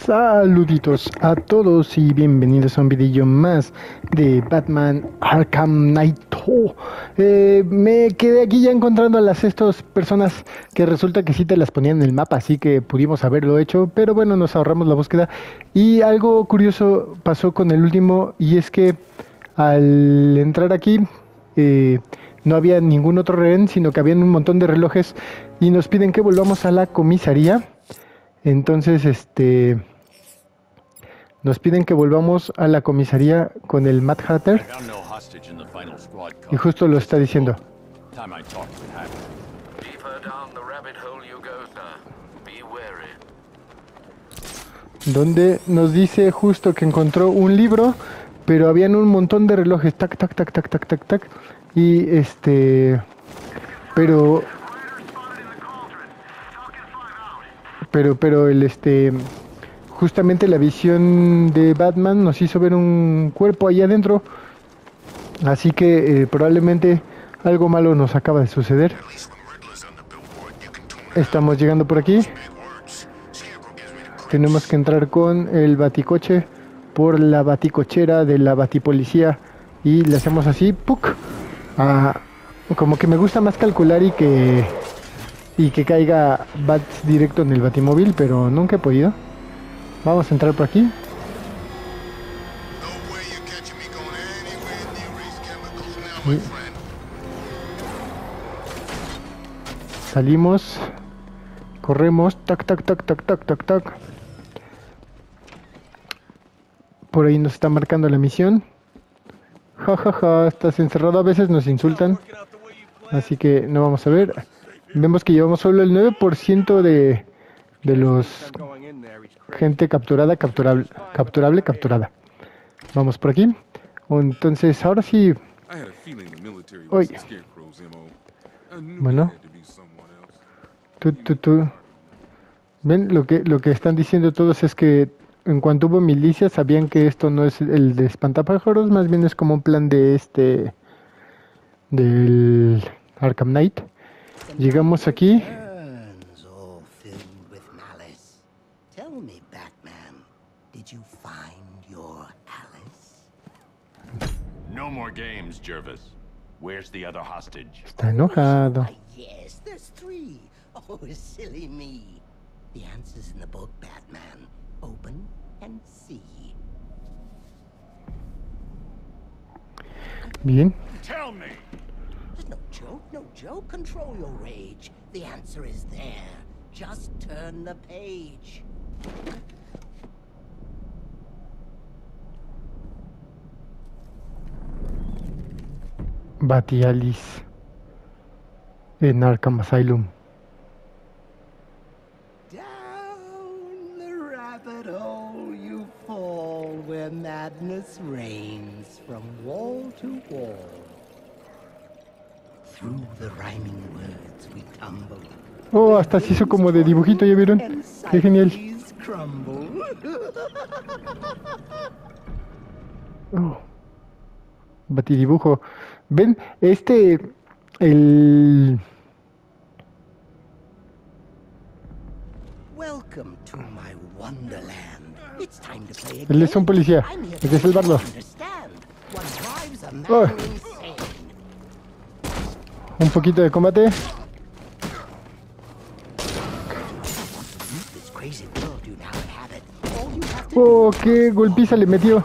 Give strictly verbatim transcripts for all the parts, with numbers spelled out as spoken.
Saluditos a todos y bienvenidos a un video más de Batman Arkham Knight. Oh, eh, me quedé aquí ya encontrando a las estas personas que resulta que sí te las ponían en el mapa, así que pudimos haberlo hecho, pero bueno, nos ahorramos la búsqueda. Y algo curioso pasó con el último, y es que al entrar aquí eh, no había ningún otro rehén, sino que habían un montón de relojes y nos piden que volvamos a la comisaría. Entonces, este, nos piden que volvamos a la comisaría con el Mad Hatter. Y justo lo está diciendo. Donde nos dice justo que encontró un libro, pero habían un montón de relojes, tac, tac, tac, tac, tac, tac, tac. Y este, pero... Pero, pero el este, justamente la visión de Batman nos hizo ver un cuerpo allá adentro. Así que eh, probablemente algo malo nos acaba de suceder. Estamos llegando por aquí. Tenemos que entrar con el baticoche por la baticochera de la batipolicía. Y le hacemos así, ¡puc! Ah, como que me gusta más calcular y que... y que caiga Bats directo en el batimóvil, pero nunca he podido. Vamos a entrar por aquí. Y salimos, corremos, tac, tac, tac, tac, tac, tac, tac. Por ahí nos está marcando la misión. Ja, ja, ja, estás encerrado. A veces nos insultan, así que no vamos a ver. Vemos que llevamos solo el nueve por ciento de, de los gente capturada, capturable, capturable, capturada. Vamos por aquí. Entonces, ahora sí. Uy. Bueno. Tú, tú, tú. Ven, lo que, lo que están diciendo todos es que en cuanto hubo milicias sabían que esto no es el de espantapájaros, más bien es como un plan de este, del Arkham Knight. Llegamos aquí. No more games, Jervis. Where's the other hostage? Está enojado. Yes, there's three. Oh, silly me. The answer's in the book, Batman. Open and see. Bien. Tell me. No joke, no joke. Control your rage. The answer is there. Just turn the page. Batialis en Arkham Asylum. Down the rabbit hole you fall, where madness reigns from wall to wall. Through the rhyming words we tumble. Oh, hasta se hizo como de dibujito, ¿ya vieron? Qué genial. Oh. Batidibujo. Ven, este, el... Welcome to my wonderland. It's time to play a Él es un policía, hay que salvarlo. Oh. Un poquito de combate. Oh, qué golpiza le metió.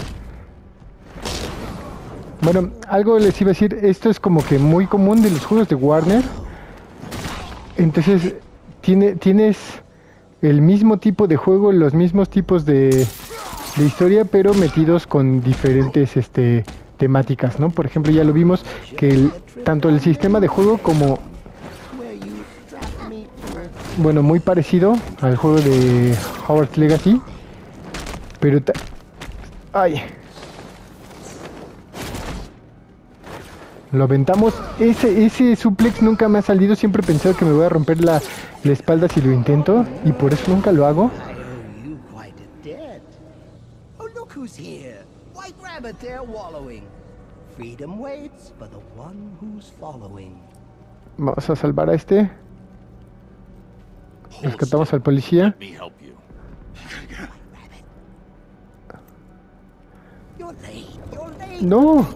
Bueno, algo les iba a decir, esto es como que muy común de los juegos de Warner. Entonces, tiene, tienes el mismo tipo de juego, los mismos tipos de, de historia, pero metidos con diferentes este, temáticas, ¿no? Por ejemplo, ya lo vimos que el, tanto el sistema de juego como... Bueno, muy parecido al juego de Hogwarts Legacy. Pero... ¡Ay! Lo aventamos. Ese, ese suplex nunca me ha salido. Siempre he pensado que me voy a romper la, la espalda si lo intento. Y por eso nunca lo hago. Vamos a salvar a este. Rescatamos al policía. No.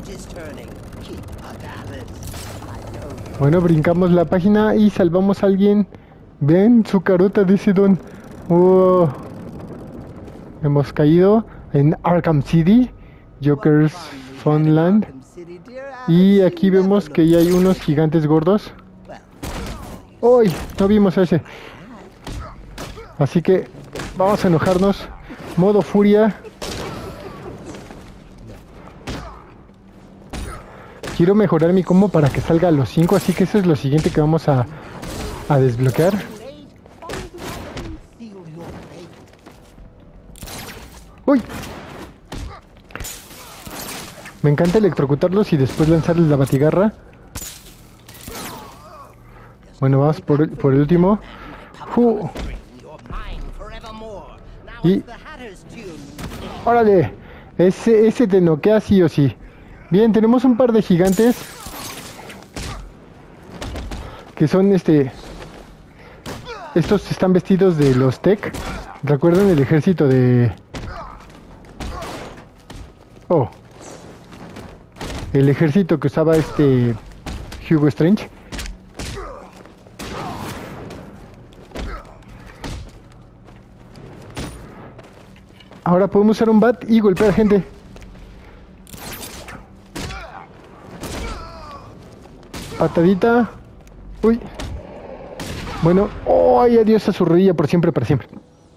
Bueno, brincamos la página y salvamos a alguien. Ven su carota, dice Don. Oh. Hemos caído en Arkham City, Joker's Funland. Y aquí vemos que ya hay unos gigantes gordos. ¡Uy! No vimos a ese. Así que vamos a enojarnos. Modo furia. Quiero mejorar mi combo para que salga a los cinco, así que eso es lo siguiente que vamos a, a desbloquear. ¡Uy! Me encanta electrocutarlos y después lanzarles la batigarra. Bueno, vamos por el, por el último. Uh. Y... ¡Órale! Ese, ese te noquea sí o sí. Bien, tenemos un par de gigantes. Que son este... Estos están vestidos de los Tech. ¿Recuerdan el ejército de...? Oh. El ejército que usaba este... Hugo Strange. Ahora podemos usar un bat y golpear gente. Patadita. Uy. Bueno. Oh, ay, adiós a su rodilla por siempre, para siempre.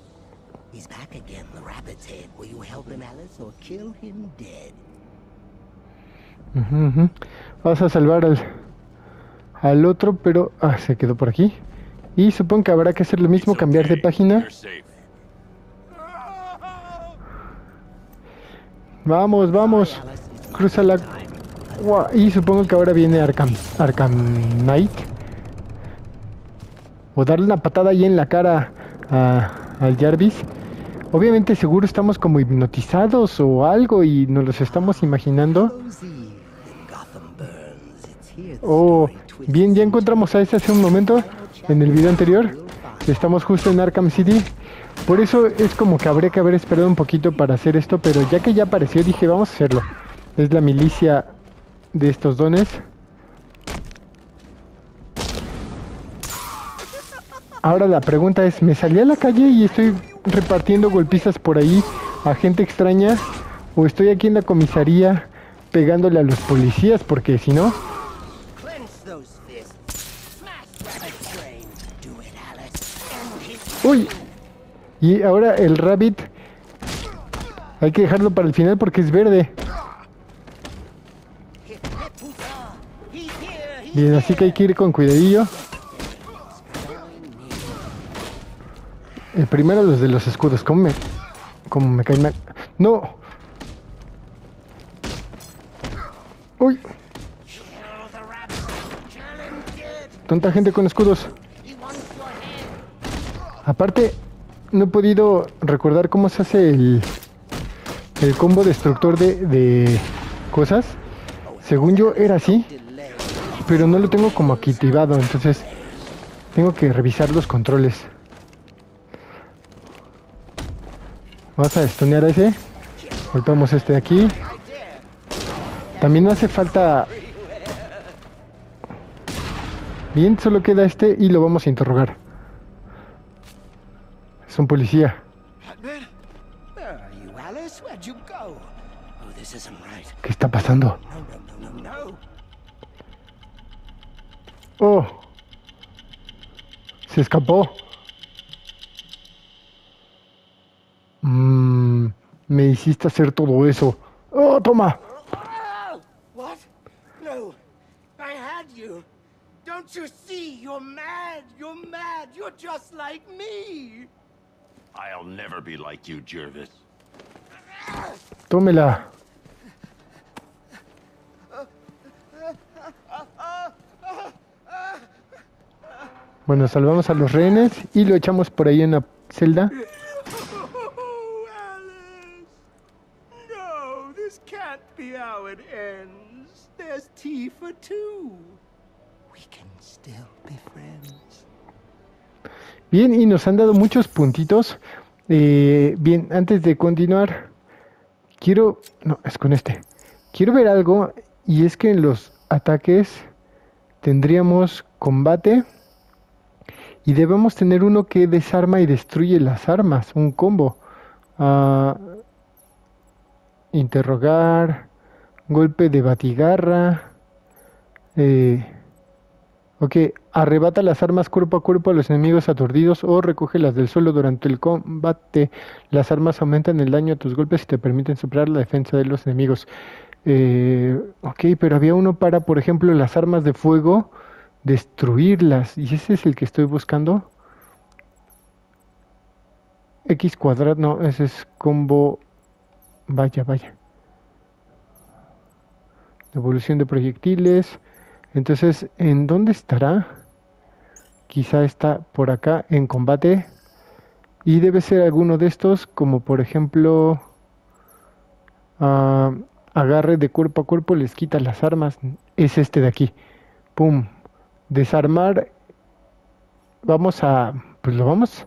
Uh-huh, uh-huh. Vamos a salvar al, al otro, pero... Ah, se quedó por aquí. Y supongo que habrá que hacer lo mismo, cambiar de página. Vamos, vamos. Cruza la... Y supongo que ahora viene Arkham, Arkham Knight. O darle una patada ahí en la cara a, al Jarvis. Obviamente seguro estamos como hipnotizados o algo y nos los estamos imaginando. Oh, bien, ya encontramos a ese hace un momento en el video anterior. Estamos justo en Arkham City. Por eso es como que habría que haber esperado un poquito para hacer esto, pero ya que ya apareció dije vamos a hacerlo. Es la milicia de estos dones. Ahora la pregunta es, ¿me salí a la calle y estoy repartiendo golpizas por ahí a gente extraña? ¿O estoy aquí en la comisaría pegándole a los policías? Porque si no... ¡Uy! Y ahora el Rabbit hay que dejarlo para el final porque es verde. Bien, así que hay que ir con cuidadillo. El primero, los de los escudos. ¿Cómo me, cómo me caen mal? ¡No! ¡Uy! Tonta gente con escudos. Aparte, no he podido recordar cómo se hace el, el combo destructor de, de cosas. Según yo era así, pero no lo tengo como activado, entonces tengo que revisar los controles. Vamos a estunear a ese. Golpeamos este de aquí. También hace falta... Bien, solo queda este y lo vamos a interrogar. Es un policía. ¿Qué está pasando? Oh. Se escapó. Mmm. Me hiciste hacer todo eso. Oh, toma. What? No. I had you. Don't you see? You're mad. You're mad. You're just like me. I'll never be like you, Jervis. Tómela. Bueno, salvamos a los rehenes y lo echamos por ahí en la celda. Oh, Alice. No, this can't be how it ends. There's tea for two. We can still be friends. Bien, y nos han dado muchos puntitos. Eh, bien, antes de continuar, quiero... No, es con este. Quiero ver algo, y es que en los ataques tendríamos combate, y debemos tener uno que desarma y destruye las armas, un combo. Uh, interrogar, golpe de batigarra. Eh, ok, arrebata las armas cuerpo a cuerpo a los enemigos aturdidos o recógelas del suelo durante el combate. Las armas aumentan el daño a tus golpes y te permiten superar la defensa de los enemigos. Eh, ok, pero había uno para, por ejemplo, las armas de fuego, destruirlas, y ese es el que estoy buscando. X cuadrado, no, ese es combo. Vaya, vaya. Devolución de proyectiles. Entonces, ¿en dónde estará? Quizá está por acá en combate. Y debe ser alguno de estos, como por ejemplo, uh, agarre de cuerpo a cuerpo, les quita las armas. Es este de aquí. Pum. Desarmar. Vamos a... Pues lo vamos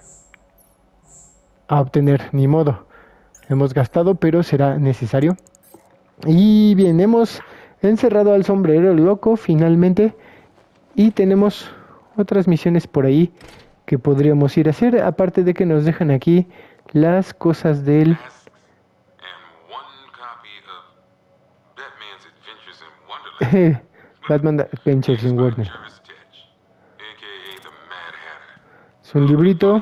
a obtener, ni modo. Hemos gastado, pero será necesario. Y bien, hemos encerrado al sombrero loco finalmente. Y tenemos otras misiones por ahí que podríamos ir a hacer. Aparte de que nos dejan aquí las cosas del... Batman Adventures in Wonderland. Es un librito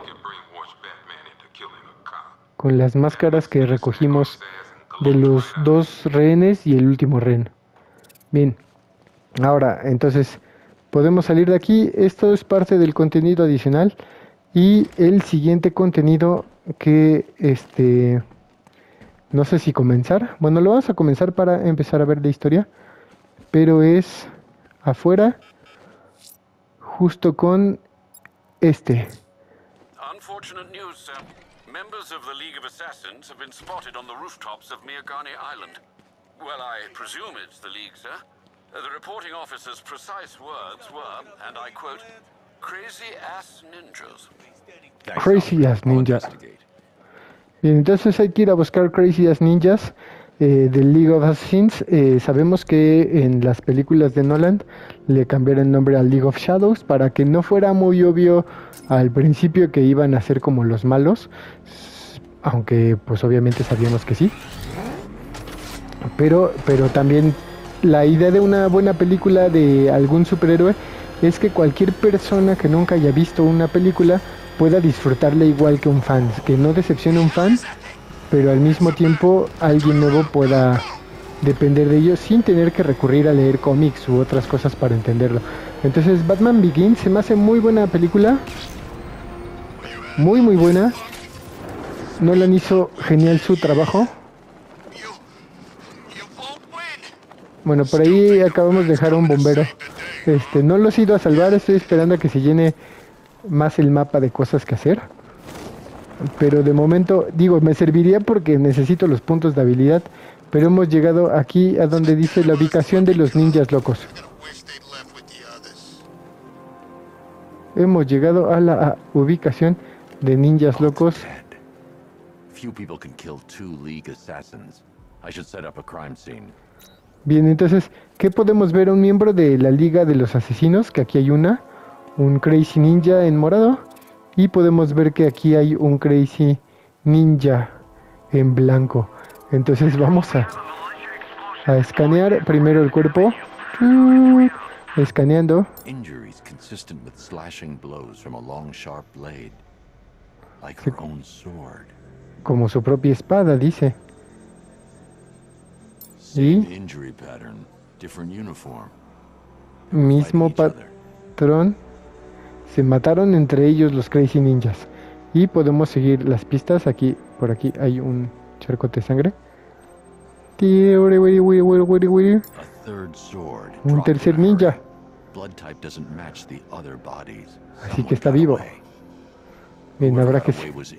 con las máscaras que recogimos de los dos rehenes y el último rehén. Bien, ahora entonces podemos salir de aquí. Esto es parte del contenido adicional, y el siguiente contenido que este no sé si comenzar. Bueno, lo vamos a comenzar para empezar a ver la historia, pero es afuera, justo con este. Unfortunate news, sir. Members of the League of Assassins have been spotted on the rooftops of Miagani Island. Well, I presume it's the League, sir. Uh, the reporting officer's precise words were, and I quote, crazy-ass ninjas. Crazy Ass Ninja. Bien, entonces hay que ir a buscar Crazy Ass Ninjas eh, del League of Assassins. Eh, sabemos que en las películas de Nolan le cambiaron el nombre al League of Shadows para que no fuera muy obvio al principio que iban a ser como los malos, aunque pues obviamente sabíamos que sí. Pero, pero también la idea de una buena película de algún superhéroe es que cualquier persona que nunca haya visto una película pueda disfrutarla igual que un fan, que no decepcione a un fan, pero al mismo tiempo alguien nuevo pueda depender de ello sin tener que recurrir a leer cómics u otras cosas para entenderlo. Entonces Batman Begins se me hace muy buena película, muy muy buena. Nolan hizo genial su trabajo. Bueno, por ahí acabamos de dejar un bombero. Este, no los he ido a salvar, estoy esperando a que se llene más el mapa de cosas que hacer. Pero de momento, digo, me serviría porque necesito los puntos de habilidad. Pero hemos llegado aquí a donde dice la ubicación de los ninjas locos. Hemos llegado a la a, ubicación de ninjas locos. Few people can kill two League assassins. I should set up a crime scene. Bien, entonces, ¿qué podemos ver? Un miembro de la Liga de los Asesinos, que aquí hay una, un Crazy Ninja en morado, y podemos ver que aquí hay un Crazy Ninja en blanco. Entonces vamos a, a escanear primero el cuerpo. Escaneando. Injuries consistent with slashing blows from a long sharp blade, like her own sword. Como su propia espada, dice. Same injury pattern, different uniform. Mismo patrón. Se mataron entre ellos los Crazy Ninjas. Y podemos seguir las pistas. Aquí, por aquí hay un charco de sangre. Un tercer ninja. Así que está vivo. Bien, habrá que...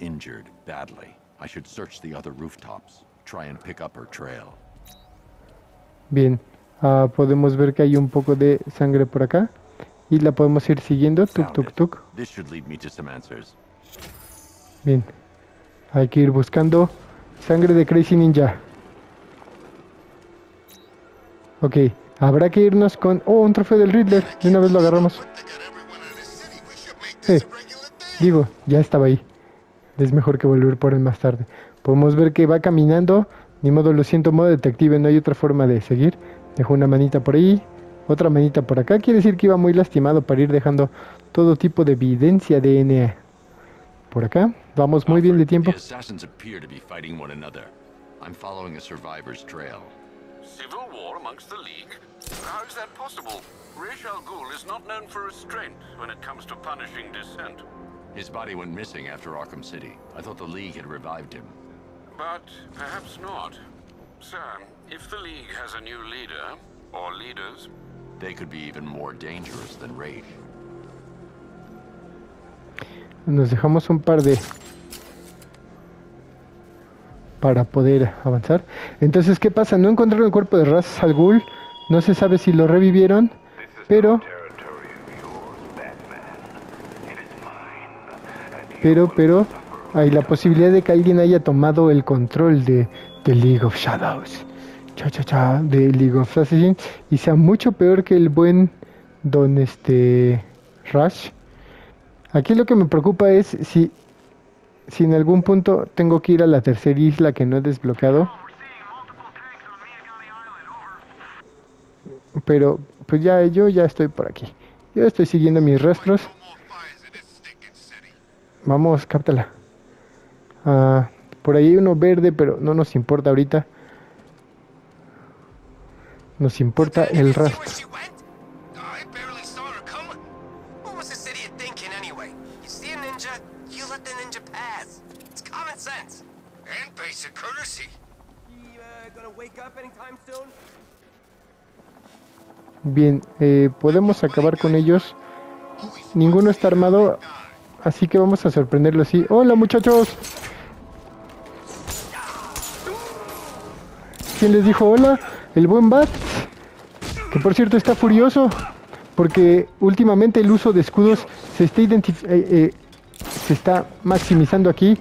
Bien, uh, podemos ver que hay un poco de sangre por acá. Y la podemos ir siguiendo. Tuk, tuk, tuk. Bien, hay que ir buscando Sangre de Crazy Ninja. Ok, habrá que irnos con... Oh, un trofeo del Riddler. De una vez lo agarramos. Eh, digo, ya estaba ahí. Es mejor que volver por él más tarde. Podemos ver que va caminando. Ni modo, lo siento, modo detective. No hay otra forma de seguir. Dejó una manita por ahí. Otra manita por acá. Quiere decir que iba muy lastimado para ir dejando todo tipo de evidencia de D N A. Por acá. Vamos muy bien de tiempo. The assassins appear to be fighting one another. I'm following a survivor's trail. Civil war amongst the League? How is that possible? Ra's al Ghul is not known for restraint when it comes to punishing dissent. His body went missing after Arkham City. I thought the League had revived him. But perhaps not. Sir, if the League has a new leader, or leaders, They could be even more dangerous than Ra's. Nos dejamos un par de... para poder avanzar. Entonces, ¿qué pasa? No encontraron el cuerpo de Ra's al Ghul. No se sabe si lo revivieron, pero... Pero, pero... hay la posibilidad de que alguien haya tomado el control de, de League of Shadows. Cha, cha, cha, de League of Assassins. Y sea mucho peor que el buen don este... Ra's. Aquí lo que me preocupa es si... si en algún punto tengo que ir a la tercera isla que no he desbloqueado. Pero pues ya yo ya estoy por aquí. Yo estoy siguiendo mis rastros. Vamos, cáptala. Ah, por ahí hay uno verde, pero no nos importa ahorita. Nos importa el rastro. Bien, eh, podemos acabar con ellos. Ninguno está armado, así que vamos a sorprenderlo así. ¡Hola, muchachos! ¿Quién les dijo hola? El buen Bat, que por cierto está furioso porque últimamente el uso de escudos se está identif- eh, eh, se está maximizando aquí,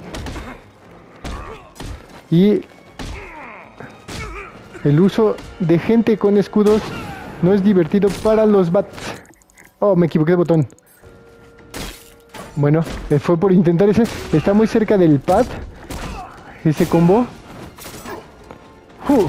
y el uso de gente con escudos no es divertido para los Bats. Oh, me equivoqué de botón. Bueno, fue por intentar ese. Está muy cerca del pad ese combo. Uh.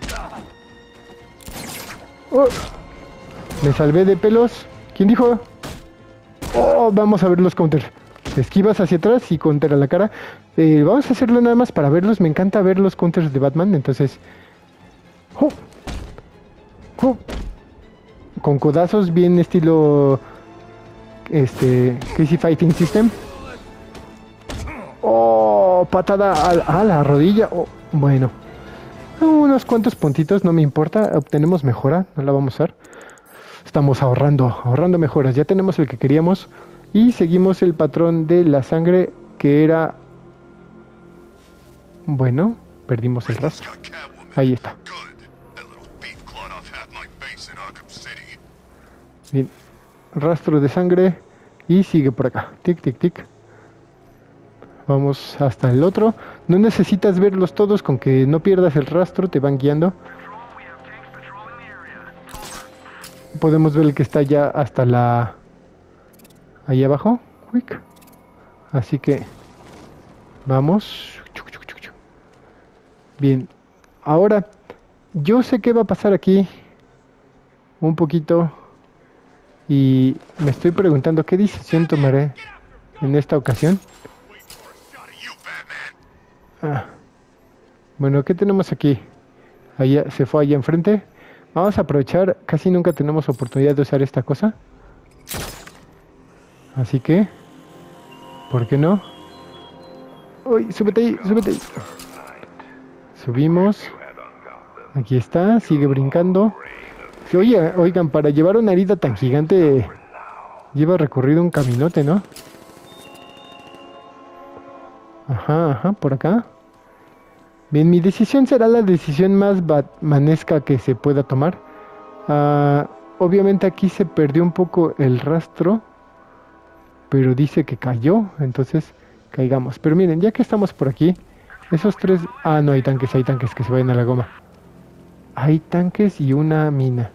Oh. Me salvé de pelos. ¿Quién dijo? Oh, vamos a ver los counters. Esquivas hacia atrás y counter a la cara. Eh, vamos a hacerlo nada más para verlos. Me encanta ver los counters de Batman. Entonces... Oh. Oh. Con codazos bien estilo... Este... Crazy Fighting System. Oh, patada a, a la rodilla. Oh, bueno. Unos cuantos puntitos, no me importa. Obtenemos mejora, no la vamos a usar. Estamos ahorrando, ahorrando mejoras. Ya tenemos el que queríamos. Y seguimos el patrón de la sangre, que era... Bueno, perdimos el rastro. Ahí está. Bien, rastro de sangre. Y sigue por acá. Tic, tic, tic. Vamos hasta el otro. No necesitas verlos todos, con que no pierdas el rastro, te van guiando. Podemos ver el que está ya hasta la... ahí abajo. Quick. Así que... vamos. Bien. Ahora, yo sé qué va a pasar aquí. Un poquito. Y me estoy preguntando qué decisión tomaré en esta ocasión. Ah. Bueno, ¿qué tenemos aquí? Allá, se fue allá enfrente. Vamos a aprovechar, casi nunca tenemos oportunidad de usar esta cosa. Así que, ¿por qué no? ¡Uy! ¡Súbete ahí! ¡Súbete ahí! Subimos. Aquí está, sigue brincando. Oye, oigan, para llevar una herida tan gigante lleva recorrido un caminote, ¿no? Ajá, ajá, por acá. Bien, mi decisión será la decisión más batmanesca que se pueda tomar. Uh, obviamente aquí se perdió un poco el rastro, pero dice que cayó, entonces caigamos. Pero miren, ya que estamos por aquí, Esos tres... Ah, no, hay tanques, hay tanques que se vayan a la goma. Hay tanques y una mina.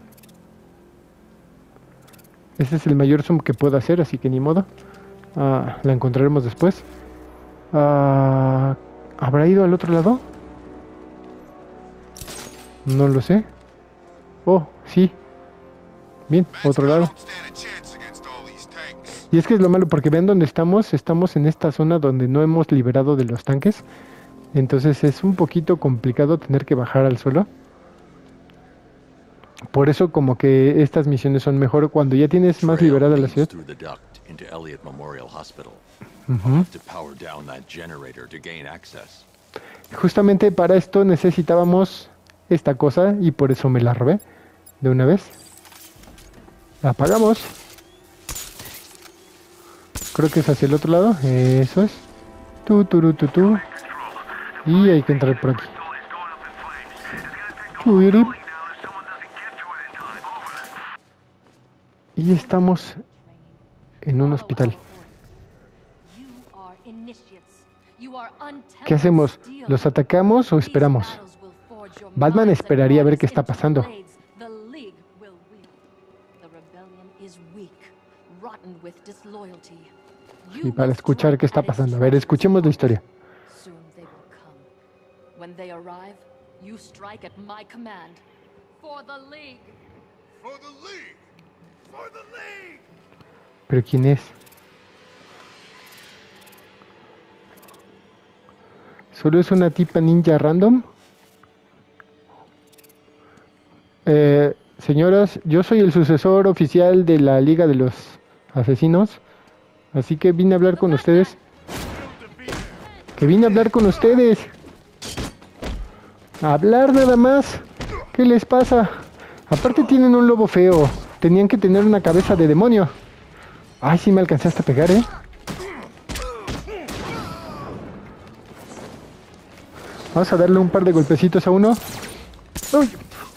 Ese es el mayor zoom que puedo hacer, así que ni modo. Ah, la encontraremos después. Ah, ¿habrá ido al otro lado? No lo sé. Oh, sí. Bien, otro lado. Y es que es lo malo, porque vean dónde estamos. Estamos en esta zona donde no hemos liberado de los tanques. Entonces es un poquito complicado tener que bajar al suelo. Por eso como que estas misiones son mejor cuando ya tienes más liberada la ciudad. Uh-huh. Justamente para esto necesitábamos esta cosa y por eso me la robé de una vez. La apagamos. Creo que es hacia el otro lado. Eso es. Tu, tu, tu, tu. Y hay que entrar por aquí. Uy, y estamos en un hospital. ¿Qué hacemos? ¿Los atacamos o esperamos? Batman esperaría a ver qué está pasando. Y para escuchar qué está pasando. A ver, escuchemos la historia. ¿Pero quién es? ¿Solo es una tipa ninja random? Eh, señoras, yo soy el sucesor oficial de la Liga de los Asesinos. Así que vine a hablar con ustedes. Que vine a hablar con ustedes. A hablar nada más. ¿Qué les pasa? Aparte tienen un lobo feo. Tenían que tener una cabeza de demonio. Ay, sí me alcanzaste a pegar, ¿eh? Vamos a darle un par de golpecitos a uno. ¡Uy!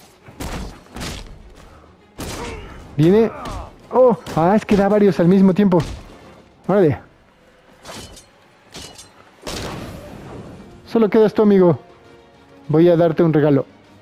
Viene... ¡Oh! Ah, es que da varios al mismo tiempo. Órale. Solo quedas tú, amigo. Voy a darte un regalo.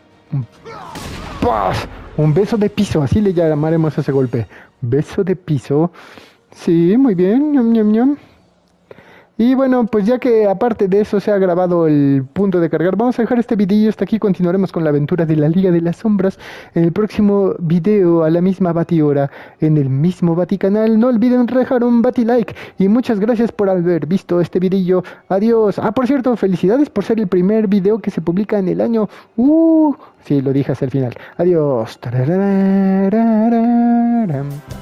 ¡Paz! Un beso de piso, así le llamaremos a ese golpe. Beso de piso. Sí, muy bien. Ñam, ñam, ñam. Y bueno, pues ya que aparte de eso se ha grabado el punto de cargar, vamos a dejar este video hasta aquí. Continuaremos con la aventura de la Liga de las Sombras en el próximo video a la misma batihora en el mismo baticanal. No olviden dejar un batilike y muchas gracias por haber visto este video. Adiós. Ah, por cierto, felicidades por ser el primer video que se publica en el año. Uh, sí, lo dije hasta el final. Adiós. Tararararam.